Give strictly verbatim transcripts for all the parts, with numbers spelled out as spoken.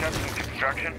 Attempting construction.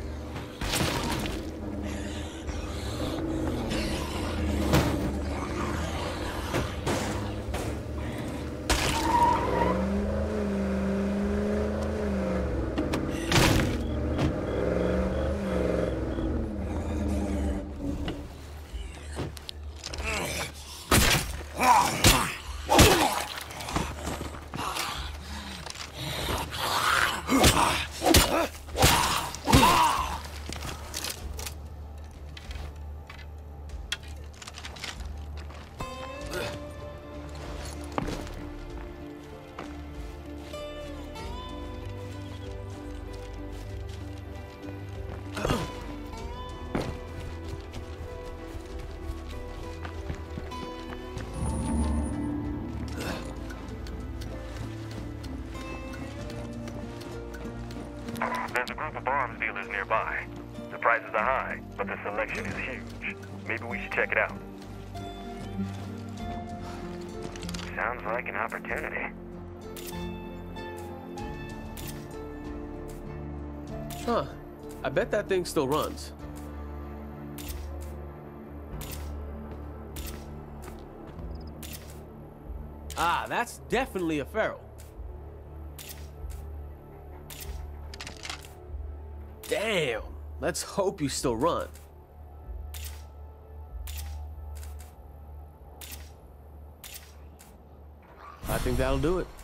There's a group of arms dealers nearby. The prices are high, but the selection is huge. Maybe we should check it out. Sounds like an opportunity. Huh. I bet that thing still runs. Ah, that's definitely a feral. Damn. Let's hope you still run. I think that'll do it.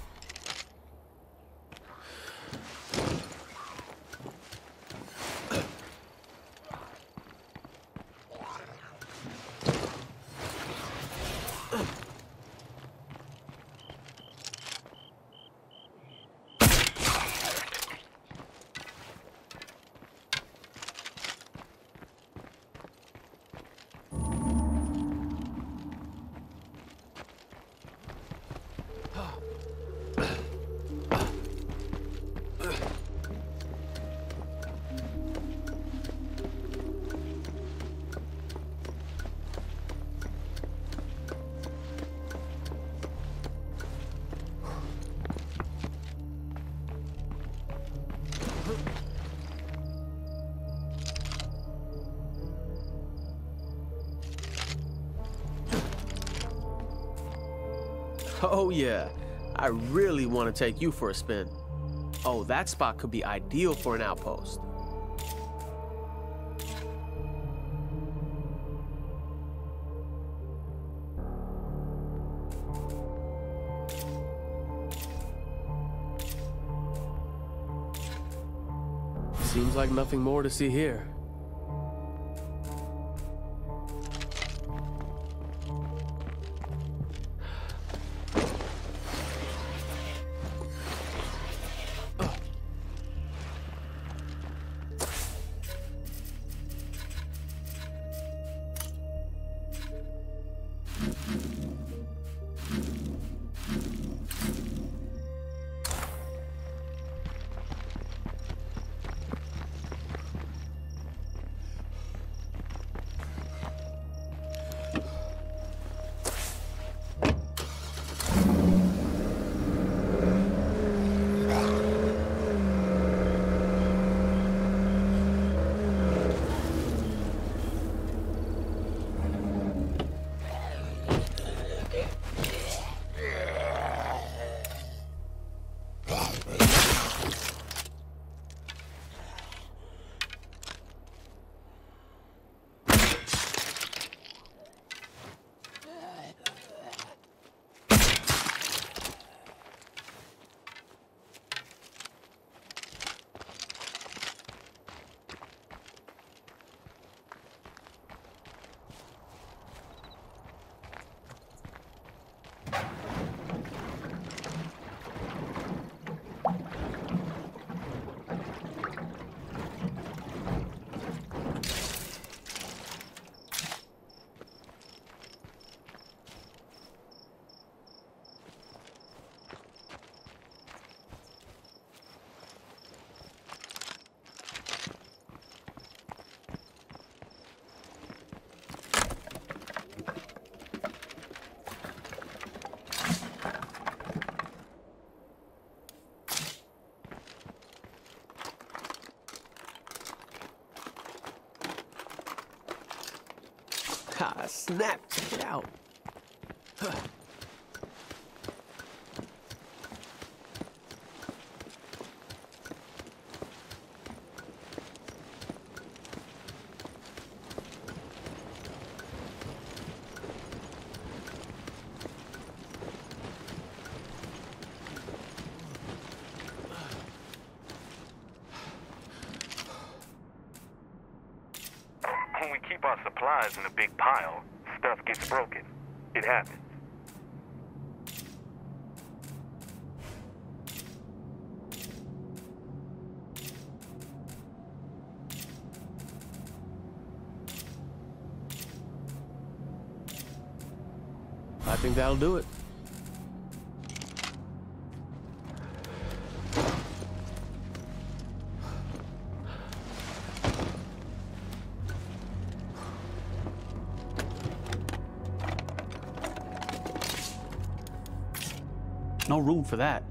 Oh yeah, I really want to take you for a spin. Oh, that spot could be ideal for an outpost. Seems like nothing more to see here. snap. Check it out. When we keep our supplies in a big pile, stuff gets broken. It happens. I think that'll do it. No room for that.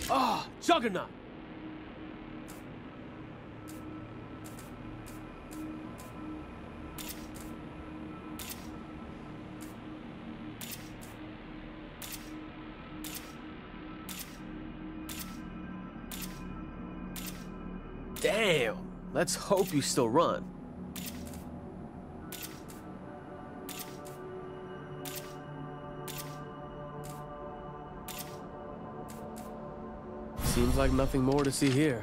Oh, Juggernaut! Damn! Let's hope you still run. Seems like nothing more to see here.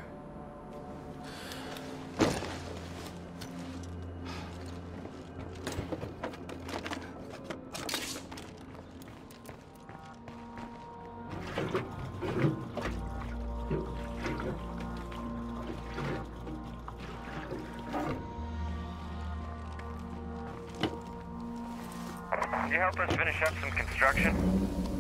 Can you help us finish up some construction?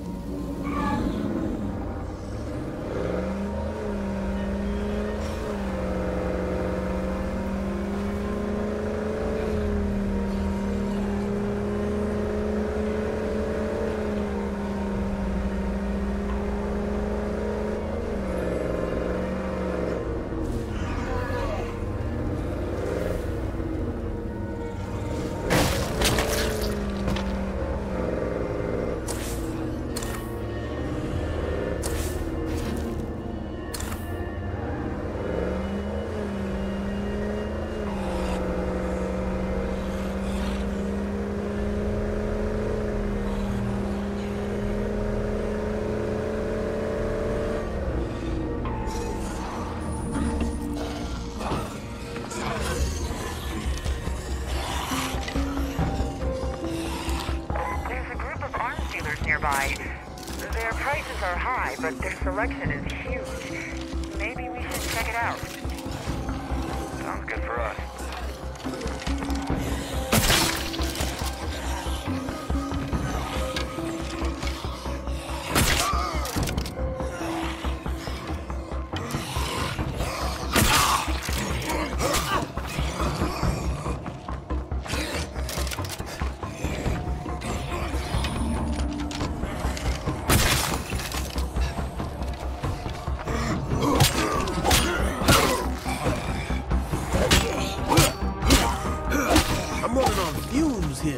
Nearby. Their prices are high, but their selection is huge. Maybe we should check it out. Sounds good for us. I'm running on fumes here.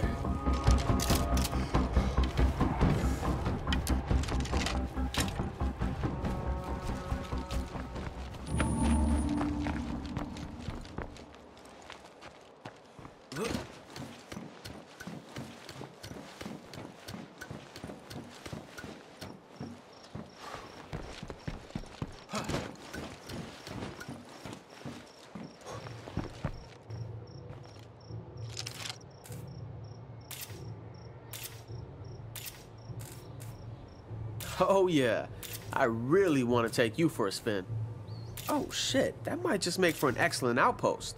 Oh yeah, I really want to take you for a spin. Oh shit, that might just make for an excellent outpost.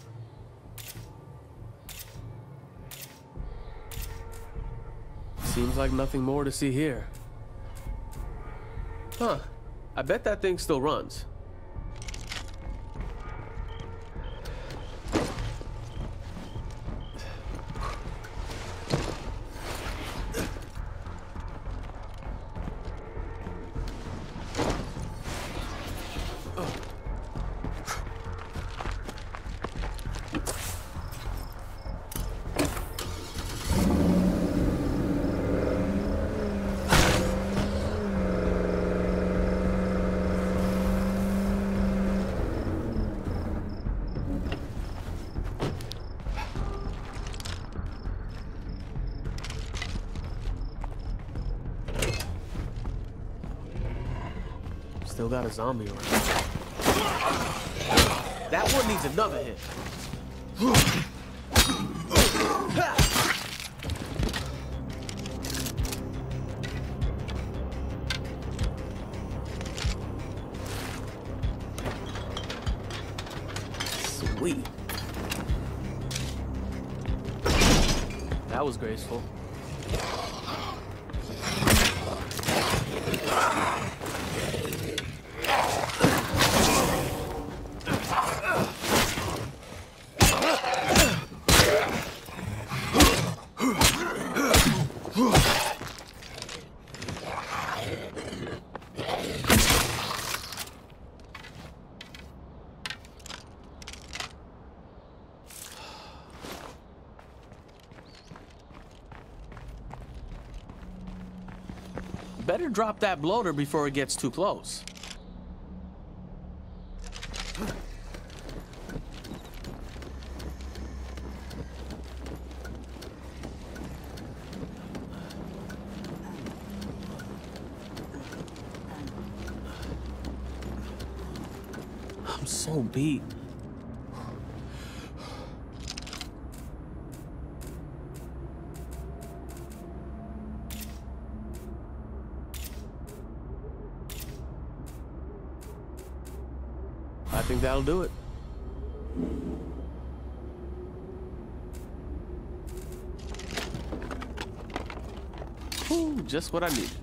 Seems like nothing more to see here. Huh, I bet that thing still runs. Still got a zombie around. That one needs another hit. Sweet. That was graceful. Better drop that bloater before it gets too close. I'm so beat. I think that'll do it. Ooh, just what I needed.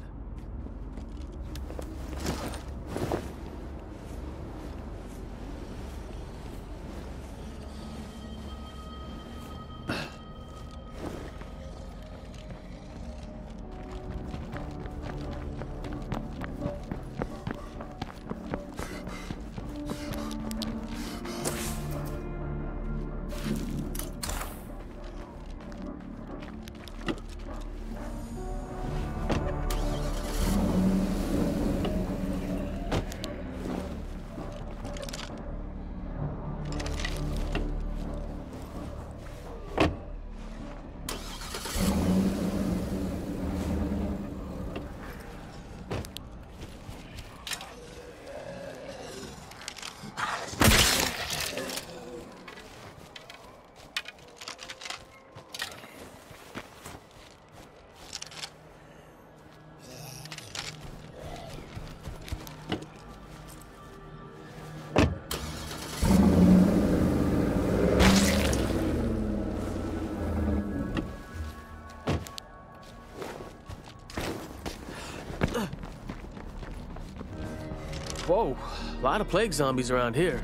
Whoa, a lot of plague zombies around here.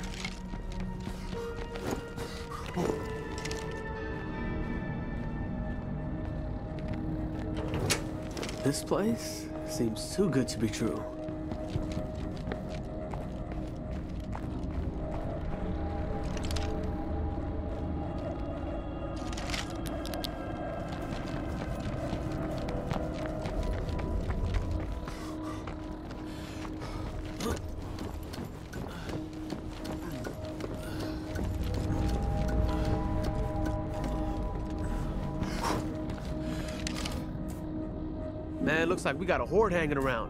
This place seems too good to be true. Man, it looks like we got a horde hanging around.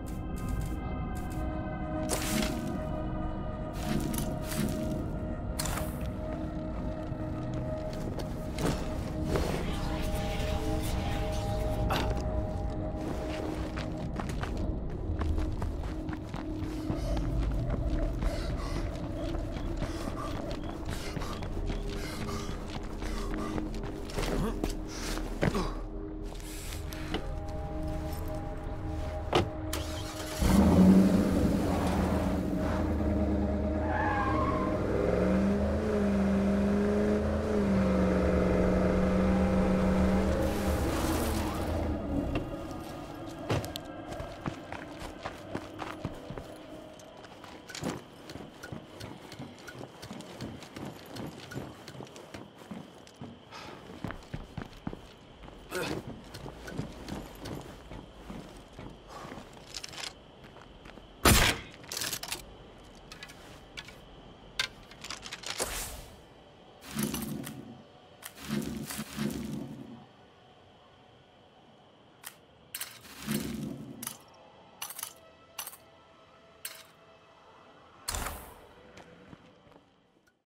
Ugh.